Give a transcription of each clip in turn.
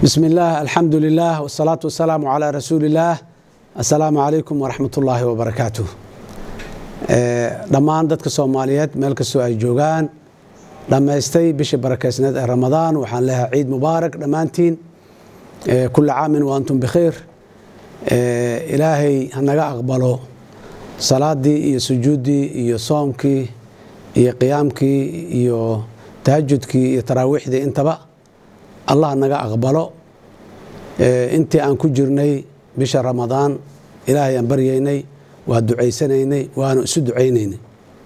بسم الله الحمد لله والصلاة والسلام على رسول الله السلام عليكم ورحمة الله وبركاته دمان دادك الصوماليات ملك السوء جوغان لما يستي بش بركة سنة رمضان وحان لها عيد مبارك دمانتين كل عام وأنتم بخير إلهي هنغا أقبلوا صلاة دي سجود دي صومكي قيامكي تهجدكي تراويح دي انت بقى الله نجا أقبله أنت أن كجرني بش رمضان إلهي أنبريني والدعاء سنيني وأنا أسد عينيني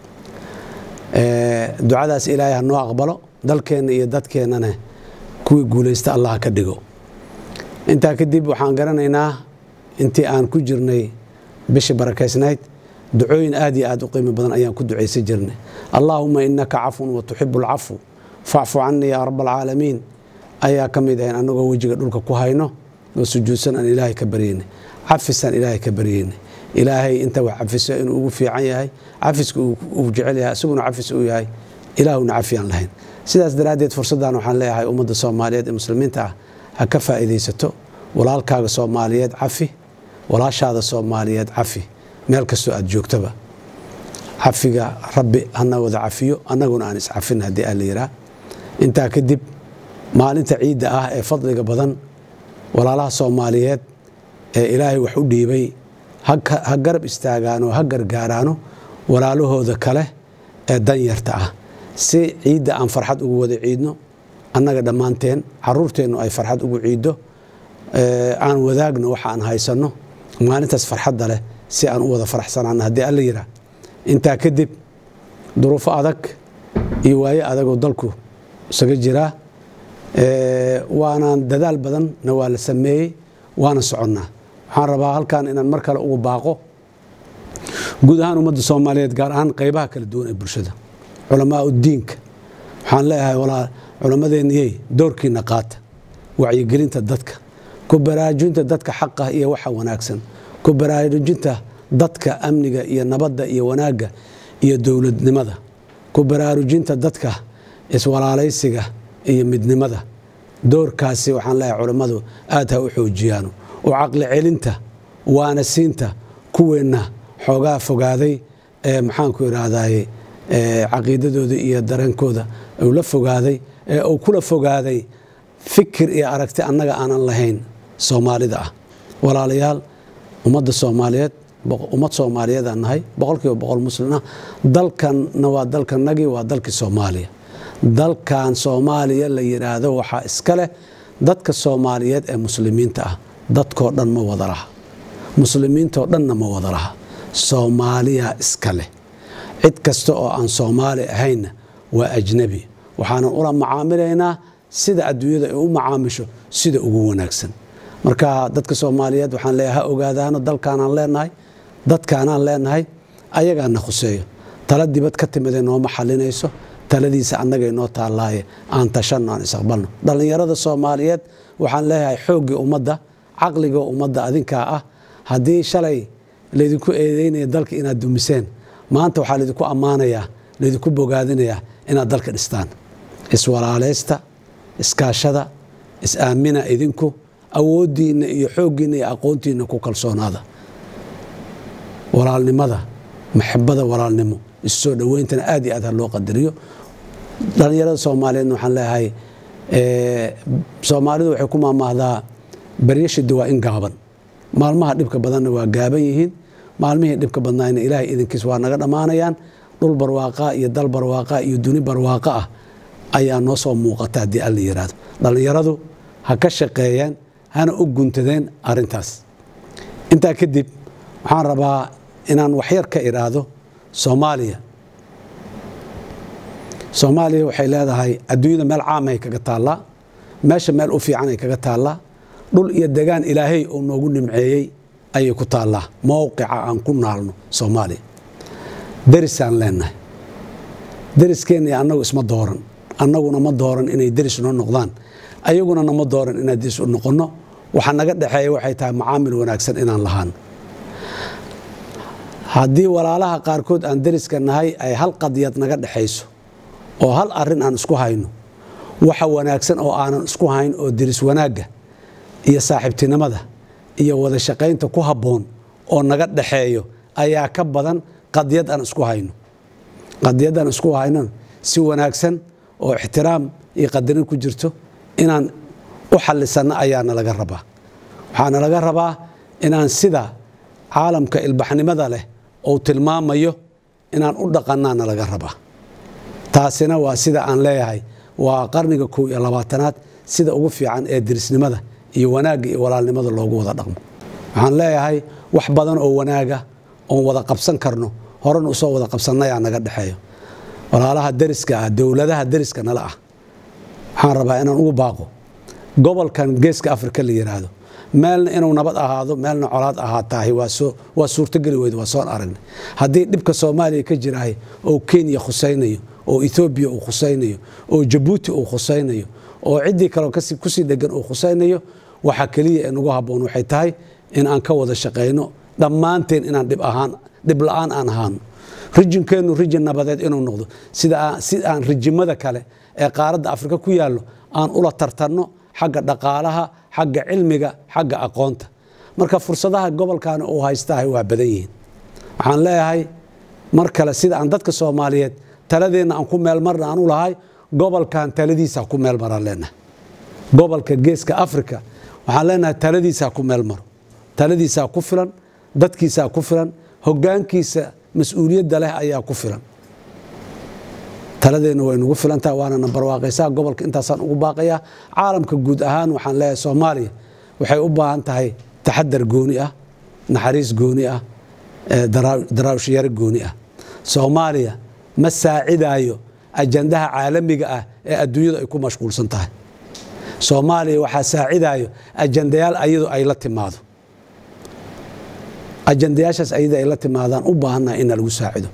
دعاء داس إلهي أنه أقبله دلكن يدتكن أنا كوي جولست الله كدجو أنت كديب وحنقرنينا أنت أن كجرني بش بركة سنيت دعوين آدي قيمة بدن أيام كدعاء سجرني اللهم إنك عفو وتحب العفو فاعف عني يا رب العالمين ayaa kamid ah anagu wajiga dhulka ku hayno oo sujuudsan aan ilaahay ka bariyeen cafisan ilaahay ka bariyeen ilaahay inta wax cafiso inuu ugu fiican yahay cafisku uu jecel yahay asaguna cafis uu yahay ilaahuna cafiyan lahayn sidaas daraadeed fursadan waxaan leeyahay ummadda Soomaaliyeed ee muslimiinta ah ha ka faa'iideysato walaalkaaga Soomaaliyeed cafi walaashaada Soomaaliyeed cafi meel kastoo aad joogtaba cafiga rabbi hana wada cafiyo anaguna aan is cafin hadii aan leeyahay inta kadib maalinta ciida ah ee fadliga badan walaalaha Soomaaliyeed ee Ilaahay wax u dhiibay ha garab istaagaano ha gargaaraano walaalahooda kale ee danyarta ah si ciida aan farxad ugu wada ciidno annaga dhamaanteen caruurteenu ay farxad ugu ciido aan wadaagno waxa aan haysano maalintaas farxad leh si aan u wada faraxsanaano hadii alla yira inta kadib duruuf adag iyo waaye adag oo dalku isaga jira وانا ددال بدن نوال سمي وانا سعنا waxaan rabaa halkan inaan mar kale ugu baaqo guud ahaan ummadda Soomaaliyeed gaar ahaan qaybaha kala duwan ee bulshada culamaa u diinka waxaan leeyahay walaa culamadeennii doorkiina qaata wacyi gelinta dadka ku baraarujinta dadka xaq ah iyo waxa wanaagsan ku baraarujinta dadka amniga iyo nabadda iyo wanaaga iyo dawladnimada ku baraarujinta dadka iswalaalaysiga iyo midnimada doorkaasi waxaan leeyahay culimadu aad ha u xoojiyaan oo aqal celinta waana siinta kuweena xogaa fogaaday ee maxaan ku iraahday aqeedadooda iyo dareenkooda oo la fogaaday oo kula fogaaday fikir iyo aragti annaga aanan lahayn Soomaalida ah walaalayaal ummadda Soomaaliyeed ummad Soomaaliyeed aan nahay boqolkiiba boqol muslimiin dalkan waa dalkanagi waa dalkii Soomaaliya dalkan Soomaaliya la yiraahdo waxa iska leh dadka Soomaaliyeed ee muslimiinta ah dadkoo dhan ma wada laha muslimiinta oo dhan ma wada laha Soomaaliya iska leh cid kasta oo aan Soomaali ahayn waa ajnabi waxaana ula macaamilaynaa sida adduunyada ay u macaamisho sida ugu wanaagsan marka dadka Soomaaliyeed waxaan leeyahay ogaadaano dalkan aan leenahay dadkan aan leenahay ayagaana khuseeyo tala dibad ka timid noo maxalinayso taladiisa annaga inoo taalaaye aan tashanno aan isaqbalno dhalinyarada Soomaaliyeed waxaan leeyahay xoogga ummadda aqliga ummadda adinka ah hadii shalay leedinku eedeynay dalka inaad dumiseen maanta waxa leedinku amaanaya leedinku bogaadinaya inaad dalka dhistaan iswalaaleysta iskaashada is-aamina idinku awoodiina iyo xooggiina iyo aqoontiina ku kalsoonaada walaalnimada maxabada walaalnimo isoo dhaweentana aad iyo aad loo qadariyo dhalinyarada Soomaaliyeed waxaan leeyahay Soomaalidu waxay ku maamaahdaa bariyashada waa in gaaban maalmaha dhibka badanna waa gaaban yihiin maalmihii dhibka badnaayna Ilaahay idinkiis waa naga dhamaanayaan dhul barwaaqa iyo dal barwaaqa iyo duni barwaaqa ah ayaa noo soo muuqata hadii alla yiraahdo dhalinyaradu ha ka shaqeeyaan hana u guntadeen arintaas inta kadib waxaan rabaa inaan wax yar ka iraado Soomaaliya waxay leedahay adduunyada meel caam ah kaga taala meesha meel u fiican ay kaga taala dhul iyo deegaan Ilaahay oo noogu nimceeyay ay ku taala mowqica aan ku naalno Soomaaliya darisan leenahay dariskeena anagu isma dooran annaguna ma dooran inay daris noo noqdaan ayaguna ma dooran inay daris u noqono waxa naga dhaxeeyo waxay tahay macaamil wanaagsan inaan lahaan haddii walaalaha qaarkood aan dariska nahay ay hal qadiyad naga dhaxayso oo hal arin aan isku hayno waxa wanaagsan oo aanan isku hayn oo daris wanaaga iyo saaxiibtinimada iyo wada shaqaynta ku habboon oo naga dhaxeeyo ayaa ka badan qadiyad aan isku hayno. qadiyad aan isku hayno si wanaagsan oo ixtiraam iyo qadarin ku jirto inaan u xallisano ayaana laga rabaa. waxaana laga rabaa inaan sida caalamka ilbaxnimada leh oo tilmaamayo inaan u dhaqanaana laga rabaa. taasina waa sida aan leeyahay waa qarniga 21aad sida ugu fiican ee dirisnimada iyo wanaagga iyo walaalnimada loogu wada dhaqmo. waxaan leeyahay wax badan oo wanaaga oo wada qabsan karno horena usoo wada qabsanay aan naga dhaxeeyo. walaalaha dariska ah, dowladaha dariska nala ah, waxaan rabaa inaan ugu baaqo gobolkan geeska Afrika la yiraahdo meelna inuu nabad ahaado meelna colaad ahaatahay waa suurtageli weyd waa soo aragnay. haddii dhibka Soomaaliya ka jiraay oo Kenya khusaynayo oo Ethiopia uu khusaynayo oo Djibouti uu khusaynayo oo cidii kale ku sii dhagan uu khusaynayo waxa kaliya ee nagu habboon waxay tahay in aan ka wada shaqeyno dhammaanteen inaan dhib la'aan aan ahaano. rijinkeenu rijin nabadeed inuu noqdo sida aan rijimada kale ee qaaradda Afrika ku yaallo aan ula tartanno xagga dhaqaalaha xagga cilmiga xagga aqoonta. marka fursadaha gobolkan uu haystahay waa badan yihiin. waxaan leeyahay mar kale sida aan dadka Soomaaliyeed taladeena aan ku meel marna aan u lahay gobolkan taladiisa ku meel maran leenahay. gobolka geeska Afrika waxaan leenahay taladiisa ku meel maro, taladiisa ku filan, dadkiisa ku filan, hoggaankiisa mas'uuliyadda leh ayaa ku filan. taladeena way nagu filantaa waana nambar waaqaysaa gobolka intaasaan ugu baaqayaa. caalamka guud ahaan waxaan leeyahay Soomaaliya waxay u baahan tahay taxadar gooni ah, naxariis gooni ah, daraawsh yar gooni ah. Soomaaliya ma saacidayo ajandaha caalamiga ah ee adduunyada ay ku mashquulsan tahay. Soomaaliya waxa saacidayo ajandayaal ayadu ay la timaado. ajandayaashaas ayada ay la timaadaan u baahannahay in lagu saacido.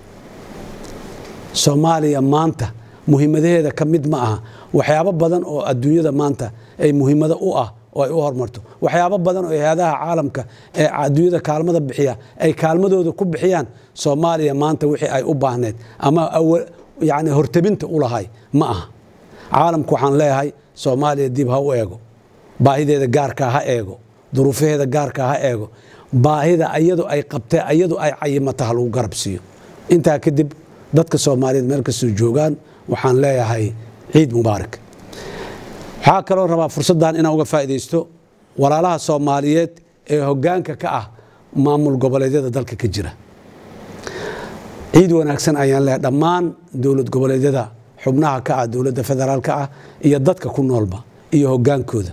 Soomaaliya maanta muhiimadaheeda ka mid ma aha waxyaabo badan oo adduunyada maanta ay muhiimada u ah oo ay u hormarto. waxyaabo badan oo hay'adaha caalamka ee adduunyada kaalmada bixiya ay kaalmadooda ku bixiyaan. Soomaaliya maanta wixii ay u baahneed ama yani hortabinta u lahay ma aha. caalamku waxaan leeyahay Soomaaliya dib ha u eego, baahideeda gaarka ha eego, duruufaheeda gaarka ha eego, baahida ayadu ay qabtay ayadu ay cayimata lagu garab siiyo. intaa kadib dadka Soomaaliyeed meel kastoo joogaan waxaan leeyahay ciid mubaarak. waxaa kaloo rabaa fursadan inaan uga faa'iideysto walaalaha Soomaaliyeed ee hoggaanka ka ah maamul goboleedyada dalka ka jira. ciid wanaagsan ayaan leeyahay dhammaan dowlad goboleedyada xubnaha ka ah dowladda federaalka ah iyo dadka ku noolba iyo hoggaankooda.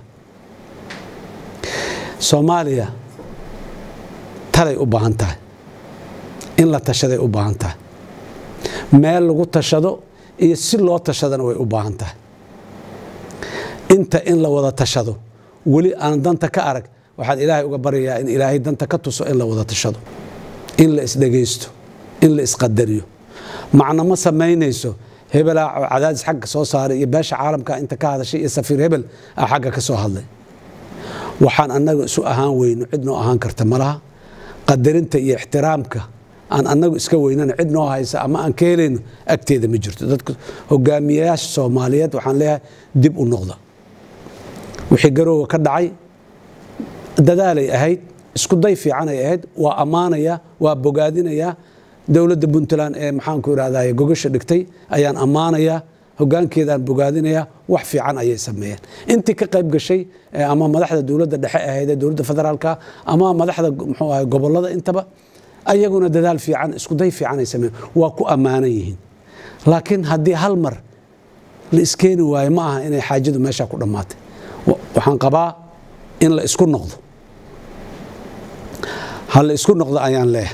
Soomaaliya talay u baahan tahay, in la tashaday u baahan tahay, meel lagu tashado iyo si loo tashadana way u baahan tahay. inta in la wada tashado weli aan danta ka arag waxaad Ilaahay uga baryayaa in Ilaahay danta ka tuso in la wada tashado, in la isdhageysto, in la isqadariyo. macna ma samaynayso hebel cadaadis xagga soo saaray iyo beesha caalamka inta ka hadashay iyo safiir hebel xagga ka soo hadlay. waxaan annagu isu ahaan weyno cidnoo ahaan karta malaha. qadarinta iyo ixtiraamka aan annagu iska weynana cidnoo haysa ama aan ka helayno agteeda ma jirto. dadka hogaamiyayaasha Soomaaliyeed waxaan leeyahay dib u noqda. wixii garoowa ka dhacay dadaalay ahayd, isku day fiican ay ahayd, waa ammaanaya, waa bogaadinaya. dowladda Puntland ee maxaan ku iraahdaa gogasha dhigtay ayaan ammaanaya, hoggaankeedaan bogaadinaya, wax fiican ayay sameeyeen. intii ka qayb gashay ama madaxda dowladda dhexe ahayd dowladda federaalka ama madaxda muxuu ahay gobolada intaba ayaguna dadaal fiican isku day fiican ay sameeyeen waa ku ammaanan yihiin. laakiin haddii hal mar la iskeeni waayo ma aha inay xaajadu meesha ku dhammaatay. waxaan qabaa in la isku noqdo, hal la isku noqdo ayaan leeyahay.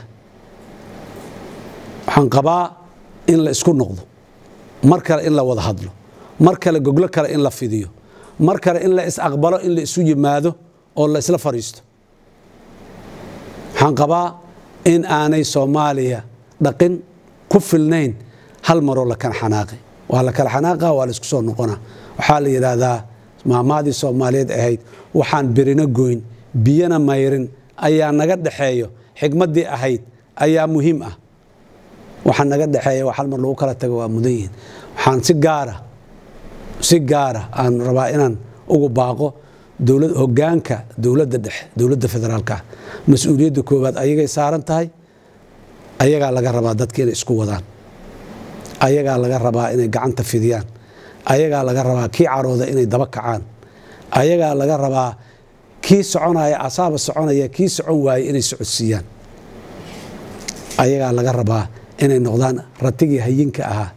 waxaan qabaa in la isku noqdo, mar kale in la wada hadlo, mar kale goglo kale in la fidiyo, mar kale in la is aqbalo, in la isu yimaado oo la isla fariisto. waxaan qabaa in aanay Soomaaliya dhaqin ku filnayn hal maroo la kala xanaaqay. waa la kala xanaaqa waa la isku soo noqonaa. waxaa la yiraahdaa maamaadii Soomaaliyeed ahayd waxaan birina goyn biyana mayrin ayaa naga dhaxeeyo. xigmadii ahayd ayaa muhiim ah. waxaan naga dhaxeeyo wax hal mar lagu kala tago waa mudan yihiin. waxaan si gaara aan rabaa inaan ugu baaqo dowlad hoggaanka dowladda dhexe dowladda federaalka mas'uuliyadda koowaad ayagay saaran tahay ayagaa laga rabaa dadka inay isku wadaan ayagaa laga rabaa inay gacanta fidiyaan ayagaa laga rabaa kii carooda inay daba kacaan ayagaa laga rabaa kii soconaya asaaba soconaya kii socon waayay inay socodsiiyaan ayagaa laga rabaa inay noqdaan ratigii hayinka ahaa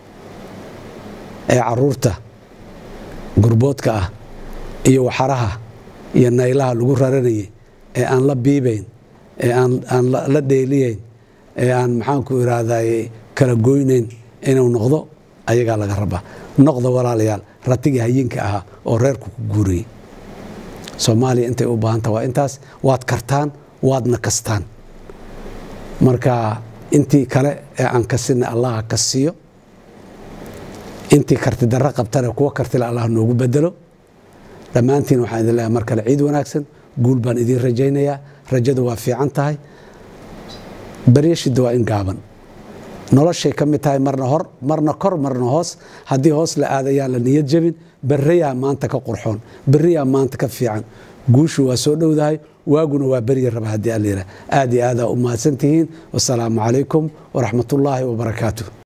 ee caruurta gurboodka ah iyo waxaraha iyo naylaha lagu raranayay ee aan la biibayn ee aan la dheeliyayn ee aan maxaanku irahday kala goynayn inuu noqdo ayagaa laga rabaa noqda walaalayaal ratigii hayinka ahaa oo reerku ku guuriyey Soomaaliya intay u baahanta waa intaas waad kartaan waadna kastaan marka intii kale ee aan kasinna Allah ka siiyo intii karti darro qabtana kuwa kartila Allah noogu bedelo dhammaantiin waxaan idin leeyahay mar kale ciid wanaagsan guul baan idin rajaynayaa rajadu waa fiican tahay bariyashida waa in gaaban noloshay ka mid tahay marna hor marna kor marna hoos haddii hoos la aadayaan la niyad jabin beriyaa maanta ka qurxoon beriyaa maanta ka fiican guushu waa soo dhowdahay waaguna waa beriya raba haddii alla yidhaah aad iyo aad aa u mahadsantihiin wasalaamu calaykum waraxmatullaahi wabarakaatuh